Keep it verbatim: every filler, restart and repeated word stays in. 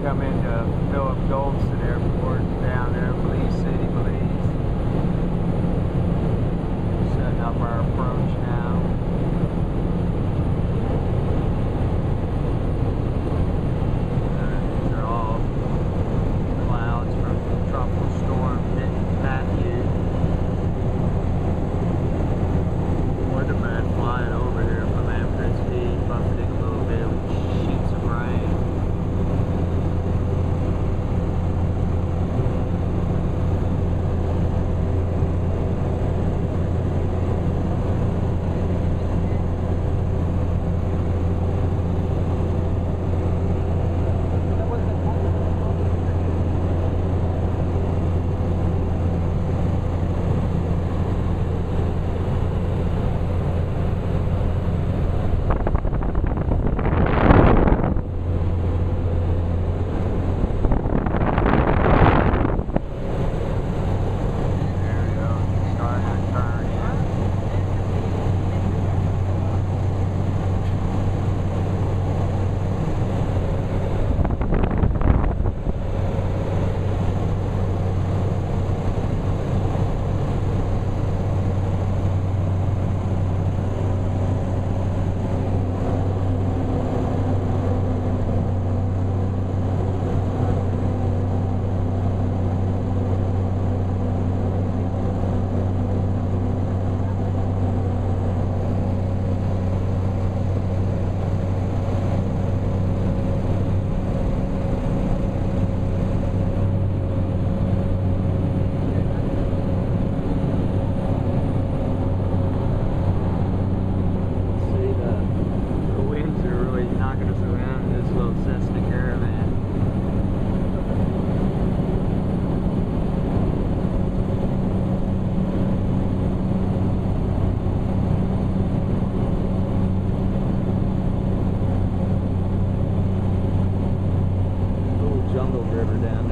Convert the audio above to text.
come into Philip Goldson Airport down there in Belize City, Belize. Setting up our approach now. Uh, these are all clouds from tropical storm Matthew. Weatherman flying over here from Amherst Beach, buffeting a little bit with sheets of rain. Jungle river down